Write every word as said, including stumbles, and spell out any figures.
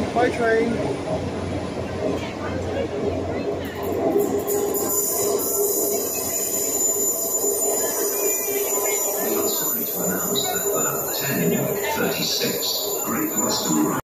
Bye, train. We are sorry to announce that for ten thirty-six, Great Western